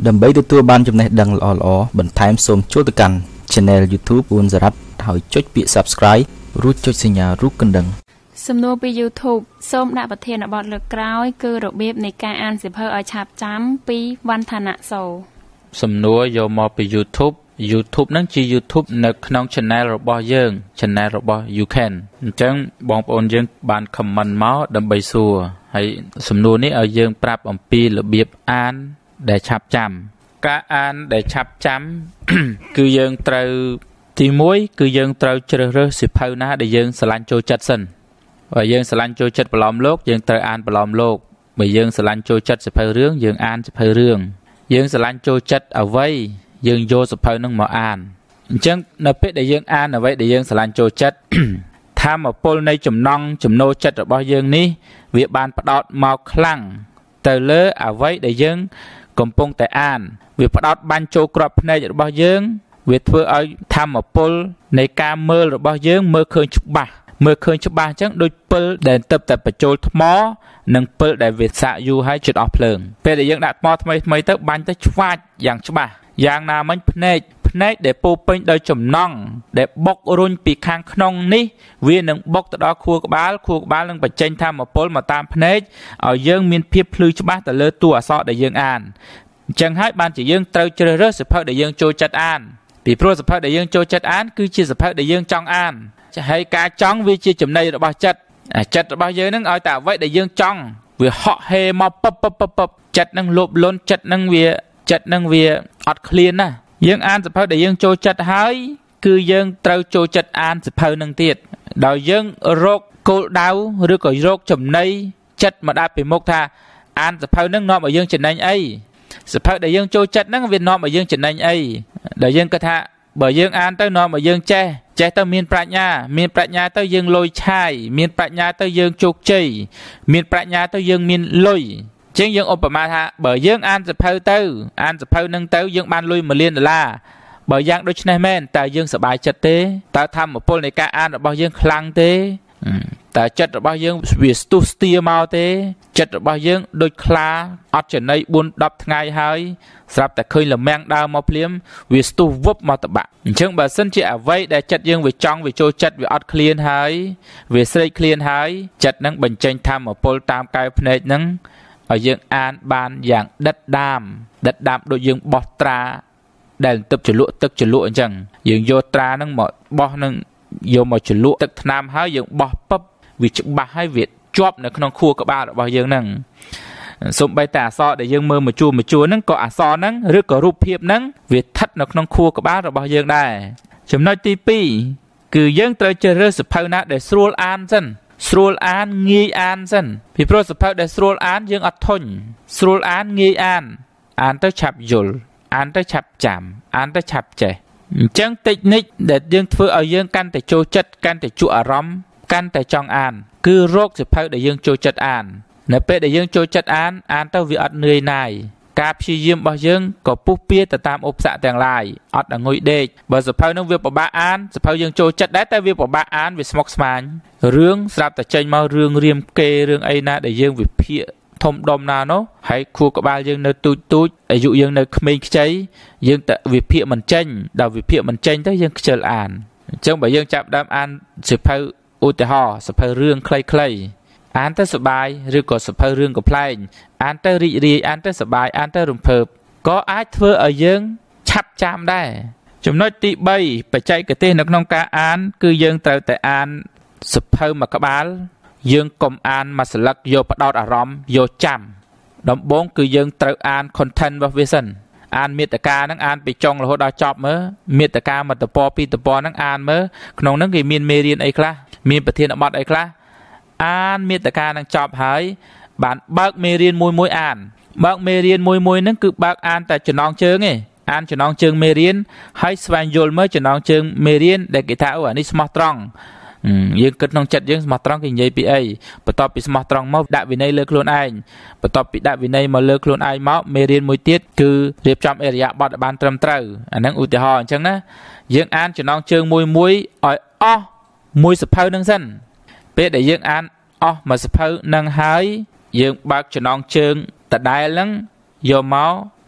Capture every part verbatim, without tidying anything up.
đầm bấy từ tua ban trong này đăng lò lò bẩn time xôm chốt từ cằn channel YouTube Ourn Sarath hỏi chốt bị subscribe rút chốt sinh nhà rút cân đằng สำนวนไป YouTube ส้มดาบเทียนบอดเลือกกล้อยคือระเบียบในการอ่านสิบเพื่อเอาชับจ้ำปีวันธนะโซสำนวนโยมอไป YouTube YouTube นั่นจี YouTube ในขนม channel ระบอบยัง channel ระบอบ you can จังบองปอนยังบานคำมันเมาส์ดำใบซัวให้สำนวนนี้เอายังปรับอมปีระเบียบอ่านได้ชับจำการอ่านได้ชับจำ คือยังเตาที่มวยคือยังเตาเจริญเรื่องสิบเท่านะได้ยังสลันโจจัดสันว่ายังสลันโจจัดปลอมโลกยังเตาอ่านปลอมโลกเมื่อยังสลันโจจัดสิบเท่าเรื่องยังอ่านสิบเท่าเรื่องยังสลันโจจัดเอาไว้ยังโยสิบเท่านั่งมาอ่านจังในเพจได้ยังอ่านเอาไว้ได้ยังสลันโจจัด ทำมาปนในจำนองจำโนจัดระบอบยังนี้เวียบานประดอดเมาคลั่งเตอเลอเอาไว้ได้ยังกำปงแต่อ่านเวียประดอดบันโจกรอบในระบอบยังเวียเพื่อเอาทำมาปนในการเมื่อระบอบยังเมื่อเคยชุบบ่าเมื่อเคยชุบบ่าจังโดยเปิลเดินเติบแต่ประโจทมอหนึ่งเปิลได้เวียสะอยู่ให้จุดออกเพลิงเป็นได้ยังดัดมอทำไมทำไมเติบบันจะชวาดอย่างชุบบ่าอย่างนามันพเนจพเนจได้ปูเป็นโดยจำนองได้บกรุนปีคางขนงนี้เวียนหนึ่งบกตะดอครัวกบาลครัวกบาลหนึ่งปัจจัยทำมาปนมาตามพเนจเอาเยื่อมีนเพียบพลือชุบบ่าแต่เลือตัวซอได้ยังอ่านจังให้บานจะยังเตาเจริญสิบเท่าได้ยังโจจัดอ่านปีโปรสิบเท่าได้ยังโจจัดอ่านคือชีสิบเท่าได้ยังจ้องอ่านจะให้การจ้องวิจิจำในระบาดจัดจัดระบาดเยอะนั่งเอาแต่ไว้ได้ยังจ้องเวียเหาะเฮมาปั๊บปั๊บปั๊บปั๊บจัดนั่งลบล้นจัดนั่งเวียจัดนั่งเวียอัดเคลียนนะยังอ่านสิบเท่าได้ยังโจจัดหายคือยังเตาโจจัดอ่านสิบเท่านั่งเตียดดาวยังโรคโกดาวหรือก็โรคจำในจัดมาได้เป็นมกท่าอ่านสิบเท่านั่งนอนมายังจัดนั่งไอสิบเท่าได้ยังโจจัดนั่งเวียนนอนมายังจัดนั่งไอได้ยังกระทะบ่ยังอ่านเต้านอนมายังแจ้แจ้เต้ามีนปรัชญามีนปรัชญาเต้ายังลอยชายมีนปรัชญาเต้ายังโจกใจมีนปรัชญาเต้ายังมีนลอยจึงยังอุปมาท่าบ่ยังอ่านสิบเท่าเต้าอ่านสิบเท่านั่งเต้ายังบานลอยมาเลียนดอลลาร์บ่ยังโดยชนะแม่นแต่ยังสบายจัดเต้แต่ทำมาปนในการอ่านบ่ยังคลังเต้แต่จัดระบายยังวิสตูสเตียมาเตจัดระบายยังโดยคลาอัดจะในบุญดับไงหายสำหรับแต่เคยละแมงดาวมาเปลี่ยนวิสตูวบมาตบะเชิงแบบสั้นจะเอาไว้ได้จัดยังวิจองวิโจจัดวิอัดเคลียนหายวิสไลเคลียนหายจัดนั่งบรรจัยทำมาปนตามกายพเนจนั่งเอายังอ่านบานอย่างดัดดามดัดดามโดยยังบอตราได้ตึกจุลุตึกจุลุจังยังโยตรานั่งหมดบอนั่งโยมมาจุลุตึกน้ำหายยังบอปั๊บวิจบะให้เวียดจอบในขนมครัวกับบ้านบ่ยังนั่งสมใบตาซอได้ยังมือมาจูมาจูนั่งก็อาซอนั่งหรือก็รูปเพียบนั่งเวียดทัดในขนมครัวกับบ้านบ่ยังได้จำนวนตีปีคือยังเตยเจริญสุภาพนะได้สโลอ่านสันสโลอ่านงีอ่านสันพี่โปรสุภาพได้สโลอ่านยังอัดทนสโลอ่านงีอ่านอ่านเตยฉับยุลอ่านเตยฉับจำอ่านเตยฉับใจจังเทคนิคเด็ดยังเพื่อเอายังกันแต่โจจัดกันแต่จุอารมณ์กันแต่จองอ่านคือโรคสิบเท่าได้ยังโจจัดอ่านในเป๊ะได้ยังโจจัดอ่านอ่านเต้าวิอัดเหนื่อยนายกาพิยิมบ่ยังก็ปุ๊บเปียแต่ตามอบสะแต่งลายอัดงอยเด็กบ่สิบเท่านั่งเวียบบ้าอ่านสิบเท่ายังโจจัดได้แต่เวียบบ้าอ่านวิสมอกสมานเรื่องสลับแต่ใจมาเรื่องเรียมเกเรื่องไอ้นาได้ยังวิเพียทมดมนาโนให้ครูกับบ้านยังในตุยตุยอายุยังในขมิ้นใจยังแต่วิเพียมันเจนดาววิเพียมันเจนแต่ยังเจริญอ่านจังบ่ยังจับดำอ่านสิบเท่าอุตหะสภาพเรื่องใครๆอ่านแต่สบายหรือก็สภาพเรื่องกับเพลงอ่านแต่รีรีอ่านแต่สบายอ่านแต่รำเพบก็อาจเพื่อเอายังชับจำได้จำนวนตีใบปัจจัยกระเตนักน้องการอ่านคือยังแต่แต่อ่านสภาพมากบาลยังกลมอ่านมาสลักโยปดอดอารมณ์โยจำดมบงคือยังแต่อ่านคอนเทนต์ว่าเวสันอ่านเมตกานั่งอ่านไปจองแล้วดาวจอบเมื่อเมตกามาตะปอปีตะปอนั่งอ่านเมื่อขนมนั่งกี่มีนเมเรียนไอ้คลามีประเทศอบอดไอ้คลาอ่านเมตกานั่งจอบหายบานบักเมเรียนมวยมวยอ่านบักเมเรียนมวยมวยนั่นคือบักอ่านแต่จะน้องเชิงไงอ่านจะน้องเชิงเมเรียนให้สวายโยลเมื่อจะน้องเชิงเมเรียนเด็กกีตาร์อันนี้สมอตรองยังกึศน้องจัดยังสมอตรองกินยัยปีไอปตอปีสมอตรองมาดับวินัยเลือกโลนไอปตอปีดับวินัยมาเลือกโลนไอมาเมเรียนมวยเตี้ยคือเรียบจำเอริยาบอดบานเติมเติมอันนั้นอุติหอนจังนะยังอ่านจะน้องเชิงมวยมวยอ้อยอ้อมวยสะเพานั่งสั้นเป็ดได้ยังอ่านอ้อมาสะเพานั่งหายยังบักจะน้องเชิงแต่ได้ลังโยมเมา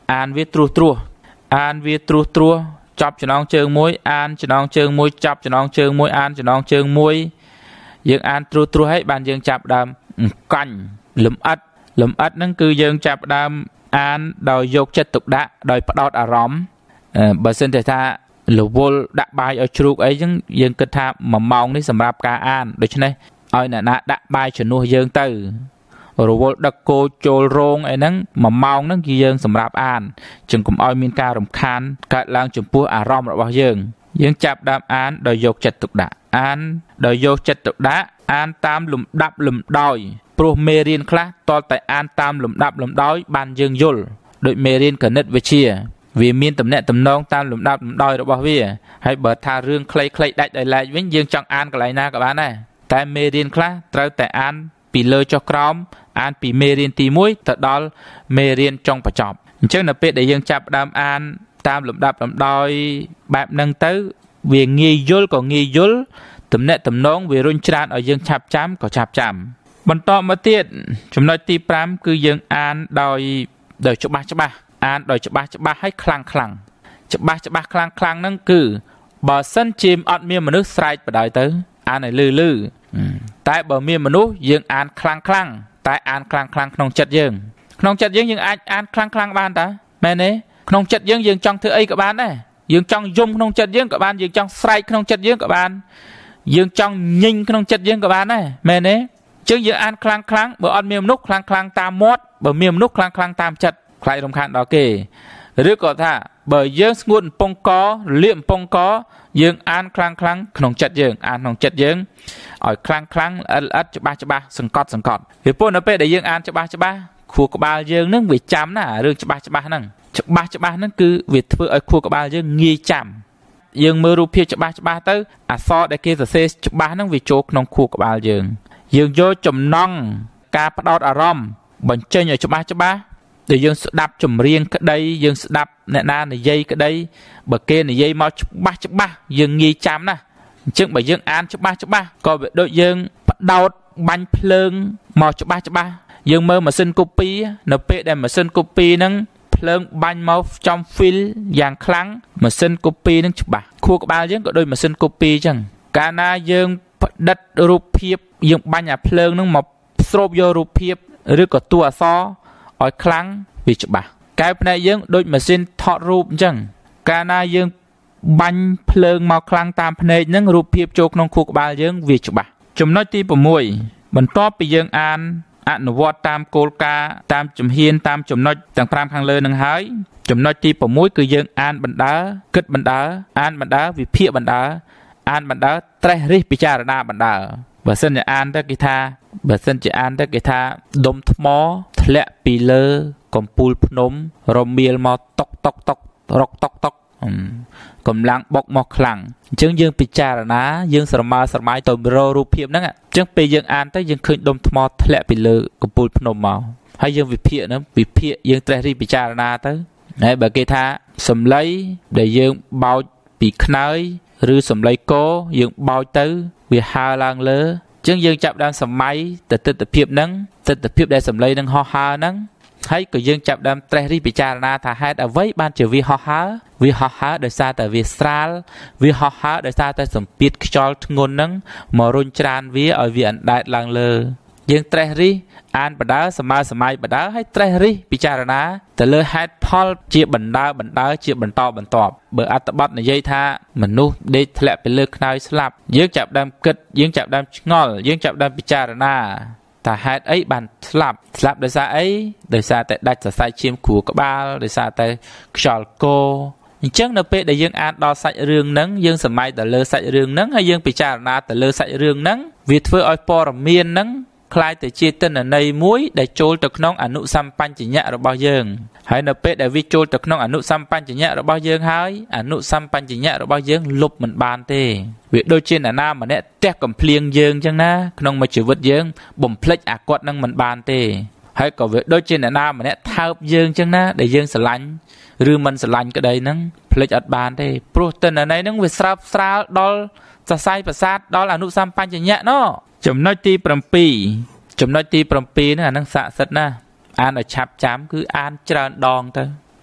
អានវាត្រួសត្រាសអានវាត្រួសត្រាសចាប់ចំណងជើងមួយអានចំណងជើងមួយចាប់ចំណងជើងមួយអានចំណងជើងមួយយើងអានត្រួសត្រាសឲ្យបានយើងចាប់ដើមកាញ់លំអិតលំអិតហ្នឹងគឺយើងចាប់ដើមអានដោយយកចិត្តទុកដាក់ដោយផ្ដោតអារម្មណ៍បើសិនតែថារវល់ដាក់បាយឲ្យជ្រូកអីចឹងយើងគិតថាមួយម៉ោងនេះសម្រាប់ការអានដូច្នេះឲ្យអ្នកណាដាក់បាយជំនួសយើងទៅរវល់ដឹកគោចូលរោងអីហ្នឹងមួយម៉ោងហ្នឹងគឺយើងសម្រាប់អានចឹងកុំឲ្យមានការរំខានកើតឡើងចំពោះអារម្មណ៍របស់យើងយើងចាប់ដើមអានដោយយកចិត្តទុកដាក់អានដោយយកចិត្តទុកដាក់អានតាមលំដាប់លំដោយព្រោះមេរៀនខ្លះតលតែអានតាមលំដាប់លំដោយបានយើងយល់ដូចមេរៀនគណិតវិទ្យាវាមានតំណែងតំណងតាមលំដាប់លំដោយរបស់វាហើយបើថារឿងខ្លីៗដាច់ដោយឡែកវិញយើងចង់អានកន្លែងណាក៏បានដែរតែមេរៀនខ្លះត្រូវតែអានពីលើចុះក្រោមអានពីមេរៀនទីមួយទៅដល់មេរៀនចុងបញ្ចប់អញ្ចឹងនៅពេលដែលយើងចាប់ផ្ដើមអានតាមលំដាប់លំដោយបែបហ្នឹងទៅវាងាយយល់ក៏ងាយយល់តំណែងតំណងវារុញច្រានឲ្យយើងឆាប់ចាំក៏ឆាប់ចាំបន្តមកទៀតចំណុចទីប្រាំគឺយើងអានដោយដោយច្បាស់ច្បាស់អានដោយច្បាស់ច្បាស់ហើយខ្លាំងខ្លាំងច្បាស់ច្បាស់ខ្លាំងខ្លាំងហ្នឹងគឺបើសិនជាអត់មានមនុស្សស្រែកបដ ாய் ទៅអានឲ្យលឺលឺតែបើមានមនុស្សយើងអានខ្លាំងខ្លាំងតែអានខ្លាំងខ្លាំងក្នុងចិត្តយើងក្នុងចិត្តយើងយើងអាចអានខ្លាំងខ្លាំងបានតាមែនទេក្នុងចិត្តយើងយើងចង់ធ្វើអីក៏បានដែរយើងចង់យំក្នុងចិត្តយើងក៏បានយើងចង់ស្រែកក្នុងចិត្តយើងក៏បានយើងចង់ញញក្នុងចិត្តយើងក៏បានដែរមែនទេអញ្ចឹងយើងអានខ្លាំងខ្លាំងបើអត់មានមនុស្សខ្លាំងខ្លាំងតាមមាត់បើមានមនុស្សខ្លាំងខ្លាំងតាមចិត្តខ្លាចរំខានដល់គេឬក៏ថាបើយើងស្ងួតកំពង់កលាកកំពង់កយើងអានខ្លាំងខ្លាំងក្នុងចិត្តយើងអានក្នុងចិត្តយើងឲ្យខ្លាំងខ្លាំងល្អិតល្អិតច្បាស់ច្បាស់សង្កត់សង្កត់ពីព្រោះនៅពេលដែលយើងអានច្បាស់ច្បាស់ខួរក្បាលយើងនឹងវាចាំណារឿងច្បាស់ច្បាស់ហ្នឹងច្បាស់ច្បាស់ហ្នឹងគឺវាធ្វើឲ្យខួរក្បាលយើងងាយចាំយើងមើលរូបភាពច្បាស់ច្បាស់ទៅអក្សរដែលគេសរសេរច្បាស់ហ្នឹងវាចូលក្នុងខួរក្បាលយើងយើងយកចំណងការផ្ដោតអារម្មណ៍បញ្ចេញឲ្យច្បាស់ច្បាស់ដែលយើងស្ដាប់ចម្រៀងក្តីយើងស្ដាប់អ្នកណានិយាយក្តីបើគេនិយាយមកច្បាស់ច្បាស់យើងងាយចាំណាអញ្ចឹងបើយើងអានច្បាស់ច្បាស់ក៏វាដូចយើងផ្ដោតបាញ់ភ្លើងមកច្បាស់ច្បាស់យើងមើលម៉ាស៊ីន copy នៅពេលដែលម៉ាស៊ីន copy ហ្នឹងភ្លើងបាញ់មកចំ feel យ៉ាងខ្លាំងម៉ាស៊ីន copy ហ្នឹងច្បាស់ខួរក្បាលយើងក៏ដូចម៉ាស៊ីន copy អញ្ចឹងកាលណាយើងផ្ដិតរូបភាពយើងបាញ់អាភ្លើងហ្នឹងមកស្រូបយករូបភាពឬក៏តួអក្សរឲ្យខ្លាំងវាច្បាស់កែភ្នែកយើងដូចម៉ាស៊ីនថតរូបអញ្ចឹងកាលណាយើងបាញ់ភ្លើងមកខ្លាំងតាមភ្នែកហ្នឹងរូបភាពចូលក្នុងខួរក្បាលយើងវាច្បាស់ចំណុចទី6បន្ទាប់ពីយើងអានអនុវត្តតាមគោលការណ៍តាមជំហានតាមចំណុចទាំងប្រាំខាងលើនឹងហើយចំណុចទី6គឺយើងអានបណ្ដើគិតបណ្ដើអានបណ្ដើវិភាគបណ្ដើអានបណ្ដើត្រេះរិះពិចារណាបណ្ដើបើសិនជាអានទៅគេថាបើសិនជាអានទៅគេថាដុំថ្មធ្លាក់ពីលើកំពូលភ្នំរមៀលមកតុកតុកតុករកតុកតុកកម្លាំងបុកមកខ្លាំងអញ្ចឹងយើងពិចារណាយើងស្រមើស្រមៃទៅរករូបភាពហ្នឹងអញ្ចឹងពេលយើងអានទៅយើងឃើញដុំថ្មធ្លាក់ពីលើកំពូលភ្នំមកហើយយើងវិភាគហ្នឹងវិភាគយើងត្រេះរិះពិចារណាទៅហើយបើគេថាសំឡីដែលយើងបោចពីខ្នើយឬសំឡីកយើងបោចទៅវាហើរឡើងលើអញ្ចឹងយើងចាប់ដើមសម័យទៅទិដ្ឋភាពហ្នឹងទិដ្ឋភាពដែលសំឡីនឹងហោះហើរហ្នឹងហើយក៏យើងចាប់ដើមត្រេះរិះពិចារណាថាហេតុអ្វីបានជាវាហោះហើរវាហោះហើរដោយសារតែវាស្រាលវាហោះហើរដោយសារតែសម្ពាធខ្យល់ធ្ងន់ហ្នឹងមករុញច្រានវាឲ្យវាអណ្ដែតឡើងលើយើងត្រេះរិះអានបដើសម័យសម័យបដើហើយត្រេះរិះពិចារណាទៅលើហេតុផលជាបណ្ដើបណ្ដើជាបន្តបន្ទាប់បើអត្ថបទនិយាយថាមនុស្សដេកធ្លាក់ពីលើខ្នើយស្លាប់យើងចាប់ដើមគិតយើងចាប់ដើមឆ្ងល់យើងចាប់ដើមពិចារណាថាហេតុអីបានស្លាប់ស្លាប់ដោយសារអីដោយសារតែដាច់សរសៃឈាមខួរក្បាលដោយសារតែខ្យល់កអញ្ចឹងនៅពេលដែលយើងអានដល់សាច់រឿងហ្នឹងយើងសម័យទៅលើសាច់រឿងហ្នឹងហើយយើងពិចារណាទៅលើសាច់រឿងហ្នឹងវាធ្វើឲ្យព័ត៌មានហ្នឹងคล้ายទៅជាទិន្នន័យមួយដែលចូលទៅក្នុងអនុសម្បញ្ញញ្ញៈរបស់យើងហើយនៅពេលដែលវាចូលទៅក្នុងអនុសម្បញ្ញញ្ញៈរបស់យើងហើយអនុសម្បញ្ញញ្ញៈរបស់យើងលុបមិនបានទេវាដូចជាអ្នកណាម្នាក់ទះកំភ្លៀងយើងអញ្ចឹងណាក្នុងមួយជីវិតយើងបំភ្លេចអាគាត់នឹងមិនបានទេហើយក៏វាដូចជាអ្នកណាម្នាក់ថើបយើងអញ្ចឹងណាដែលយើងស្រឡាញ់ឬមិនស្រឡាញ់ក្តីហ្នឹងភ្លេចអត់បានទេព្រោះទិន្នន័យហ្នឹងវាស្រើបស្រាលដល់សរសៃប្រសាទដល់អនុសម្បញ្ញញ្ញៈណោះចំណុចទី7ចំណុចទី7ហ្នឹងអាហ្នឹងស័ក្តិសិទ្ធិណាស់អានឲ្យឆាប់ចាំគឺអានច្រើនដងទៅ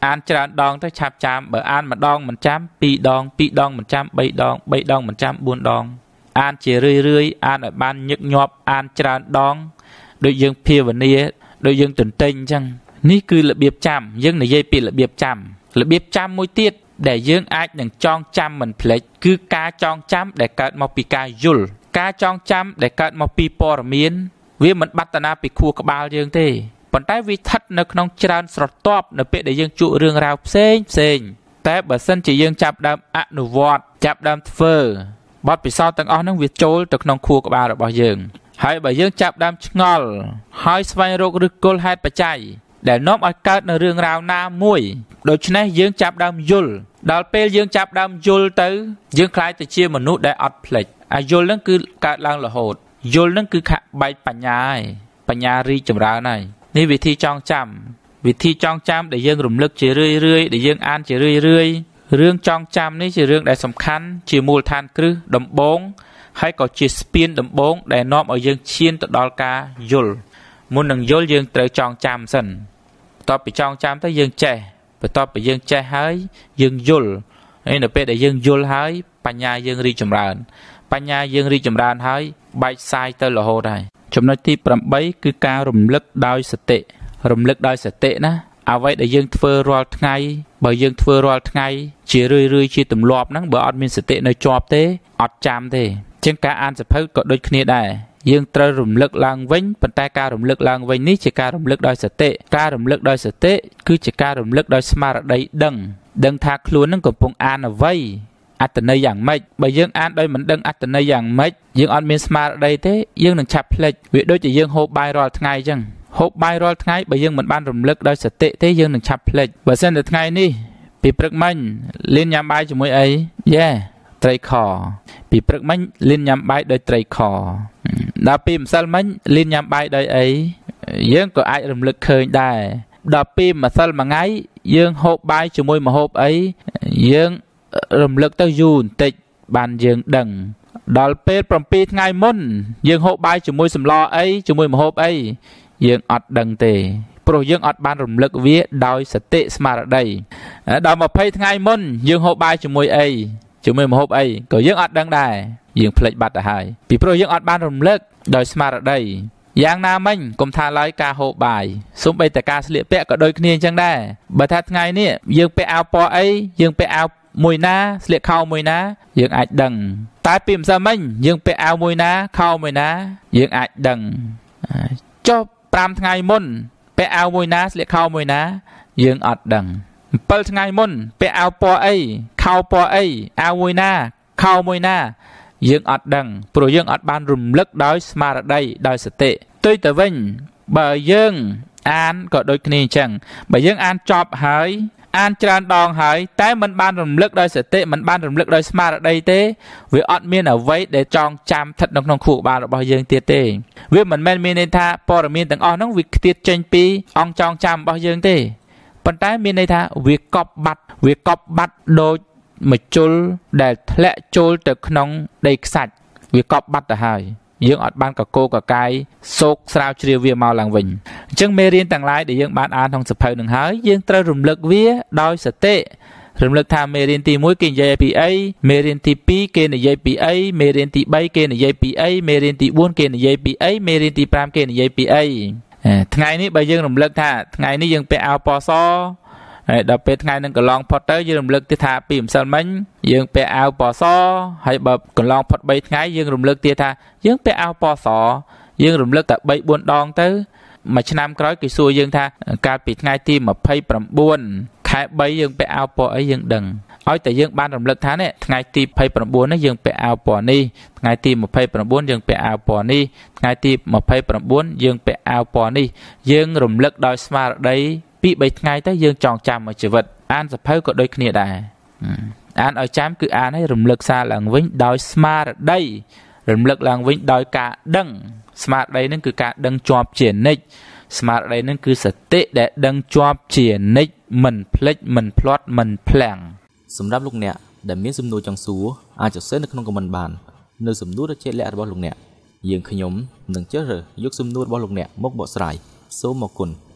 អានច្រើនដងទៅឆាប់ចាំបើអានម្ដងមិនចាំពីរដងពីរដងមិនចាំបីដងបីដងមិនចាំបួនដងអានជារឿយរឿយអានឲ្យបានញឹកញាប់អានច្រើនដងដូចយើងភាវនាដូចយើងទន្ទិញអញ្ចឹងនេះគឺរបៀបចាំយើងនិយាយពីរបៀបចាំរបៀបចាំមួយទៀតដែលយើងអាចនឹងចងចាំមិនភ្លេចគឺការចងចាំដែលកើតមកពីការយល់ការចងចាំដែលកើតមកពីព័ត៌មានវាមិនបាត់តាពីខួរក្បាលយើងទេប៉ុន្តែវាស្ថិតនៅក្នុងច្រើនស្រទាប់នៅពេលដែលយើងជួបរឿងរ៉ាវផ្សេងផ្សេងតែបើសិនជាយើងចាប់ដើមអនុវត្តចាប់ដើមធ្វើបទពិសោធន៍ទាំងអស់ហ្នឹងវាចូលទៅក្នុងខួរក្បាលរបស់យើងហើយបើយើងចាប់ដើមឆ្ងល់ហើយស្វែងរកឫសគល់ហេតុបច្ច័យដែលនាំឲ្យកើតនៅរឿងរ៉ាវណាមួយដូច្នេះយើងចាប់ដើមយល់ដល់ពេលយើងចាប់ដើមយល់ទៅយើងក្លាយទៅជាមនុស្សដែលអត់ភ្លេចអាយល់ហ្នឹងគឺកើតឡើងរហូតយល់ហ្នឹងគឺខាក់បែកបញ្ញាហើយបញ្ញារីកចម្រើនហើយនេះវិធីចងចាំវិធីចងចាំដែលយើងរំលឹកជារឿយរឿយដែលយើងអានជារឿយរឿយរឿងចងចាំនេះជារឿងដែលសំខាន់ជាមូលដ្ឋានគ្រឹះដំបូងហើយក៏ជាស្ពានដំបូងដែលនាំឲ្យយើងឈានទៅដល់ការយល់មុននឹងយល់យើងត្រូវចងចាំសិនបន្ទាប់ពីចងចាំទៅយើងចេះបន្ទាប់ពីយើងចេះហើយយើងយល់ហើយនៅពេលដែលយើងយល់ហើយបញ្ញាយើងរីកចម្រើនបញ្ញាយើងរីកចម្រើនហើយបែកផ្សាយទៅរហូតហើយចំណុចទីប្រាំបីគឺការរំលឹកដោយសតិរំលឹកដោយសតិណាអ្វីដែលយើងធ្វើរាល់ថ្ងៃបើយើងធ្វើរាល់ថ្ងៃជារឿយរឿយជាទម្លាប់ហ្នឹងបើអត់មានសតិនៅជាប់ទេអត់ចាំទេជាងការអានសៀវភៅក៏ដូចគ្នាដែរយើងត្រូវរំលឹកឡើងវិញប៉ុន្តែការរំលឹកឡើងវិញនេះជាការរំលឹកដោយសតិការរំលឹកដោយសតិគឺជាការរំលឹកដោយស្មារតីដឹងដឹងថាខ្លួននឹងកំពុងអានអ្វីអត្តន័យយ៉ាងម៉េចបើយើងអានដោយមិនដឹងអត្តន័យយ៉ាងម៉េចយើងអត់មានស្មារតីទេយើងនឹងឆាប់ភ្លេចវាដូចជាយើងហូបបាយរាល់ថ្ងៃអញ្ចឹងហូបបាយរាល់ថ្ងៃបើយើងមិនបានរំលឹកដោយសតិទេយើងនឹងឆាប់ភ្លេចបើសិនតែថ្ងៃនេះពីព្រឹកមិញលៀនញ៉ាំបាយជាមួយអីយេត្រីខពីព្រឹកមិញលៀនញ៉ាំបាយដោយត្រីខដល់ពីម្សិលមិញលៀនញ៉ាំបាយដោយអីយើងក៏អាចរំលឹកឃើញដែរដល់ពីម្សិលមួយថ្ងៃយើងហូបបាយជាមួយម្ហូបអីយើងរំលឹកទៅយូរបន្តិចបានយើងដឹងដល់ពេល7ថ្ងៃមុនយើងហូបបាយជាមួយសម្លអីជាមួយម្ហូបអីយើងអត់ដឹងទេព្រោះយើងអត់បានរំលឹកវាដោយសតិស្មារតីដល់20ថ្ងៃមុនយើងហូបបាយជាមួយអីជាមួយម្ហូបអីក៏យើងអត់ដឹងដែរយើងភ្លេចបាត់ទៅហើយពីព្រោះយើងអត់បានរំលឹកដោយស្មារតីយ៉ាងណាមិញកុំថាឡើយការហូបបាយសូម្បីតែការស្លៀកពាក់ក៏ដូចគ្នាអញ្ចឹងដែរបើថាថ្ងៃនេះយើងពាក់អាវពណ៌អីយើងពាក់អាវមួយណាស្លៀកខោមួយណាយើងអាចដឹងតែពីម្សិលមិញយើងពាក់អាវមួយណាខោមួយណាយើងអាចដឹងចុះ5ថ្ងៃមុនពាក់អាវមួយណាស្លៀកខោមួយណាយើងអត់ដឹង7ថ្ងៃមុនពាក់អាវពណ៌អីខោពណ៌អីអាវមួយណាខោមួយណាយើងអត់ដឹងព្រោះយើងអត់បានរំលឹកដោយស្មារតីដោយសតិផ្ទុយទៅវិញបើយើងអានក៏ដូចគ្នាអញ្ចឹងបើយើងអានចប់ហើយអានច្រើនដងហើយតែមិនបានរំលឹកដោយសតិមិនបានរំលឹកដោយស្មារតីទេវាអត់មានអ្វីដែលចងចាំស្ថិតនៅក្នុងខួរក្បាលរបស់យើងទៀតទេវាមិនមែនមានន័យថាព័ត៌មានទាំងអស់ហ្នឹងវាខ្ទាតចេញពីអង្គចងចាំរបស់យើងទេប៉ុន្តែមានន័យថាវាកប់បាត់វាកប់បាត់ដូចមជុលដែលធ្លាក់ចូលទៅក្នុងដីខ្សាច់វាកប់បាត់ទៅហើយយើងអត់បានកកោកកាយសោកស្រាវជ្រាវវាមកឡើងវិញអញ្ចឹងមេរៀនទាំងឡាយដែលយើងបានអានក្នុងសៀវភៅនឹងហើយយើងត្រូវរំលឹកវាដោយសតិរំលឹកថាមេរៀនទី1គេនិយាយពីអីមេរៀនទី2គេនិយាយពីអីមេរៀនទី3គេនិយាយពីអីមេរៀនទី4គេនិយាយពីអីមេរៀនទី5គេនិយាយពីអីថ្ងៃនេះបើយើងរំលឹកថាថ្ងៃនេះយើងពាក់អាវពណ៌សហើយដល់ពេលថ្ងៃនឹងកន្លងផុតទៅយើងរំលឹកទៀតថាពីម្សិលមិញយើងពាក់អាវពណ៌សហើយបើកន្លងផុត3ថ្ងៃយើងរំលឹកទៀតថាយើងពាក់អាវពណ៌សយើងរំលឹកតែ3 4ដងទៅមួយឆ្នាំក្រោយគេសួរយើងថាកាលពីថ្ងៃទី29ខែ3យើងពាក់អាវពណ៌អីយើងដឹងឲ្យតែយើងបានរំលឹកថានេះថ្ងៃទី29នេះយើងពាក់អាវពណ៌នេះថ្ងៃទី29យើងពាក់អាវពណ៌នេះថ្ងៃទី29យើងពាក់អាវពណ៌នេះយើងរំលឹកដោយស្មារតីពី3ថ្ងៃទៅយើងចងចាំមួយជីវិតអានសៀវភៅក៏ដូចគ្នាដែរអានឲ្យចាំគឺអានឲ្យរំលឹកសារឡើងវិញដោយស្មារតីរំលឹកឡើងវិញដោយការដឹងស្មារតីនឹងគឺការដឹងជាប់ជានិច្ចស្មារតីនឹងគឺសតិដែលដឹងជាប់ជានិច្ចមិនភ្លេចមិនភ្លាត់មិនភ្លាំងសម្រាប់លោកអ្នកដែលមានសំណួរចង់សួរអាចសរសេរនៅក្នុងខមមិនបាននៅសំណួរដ៏ជាក់លាក់របស់លោកអ្នកយើងខ្ញុំនឹងជ្រើសរើសយកសំណួររបស់លោកអ្នកមកបកស្រាយសូមអរគុណ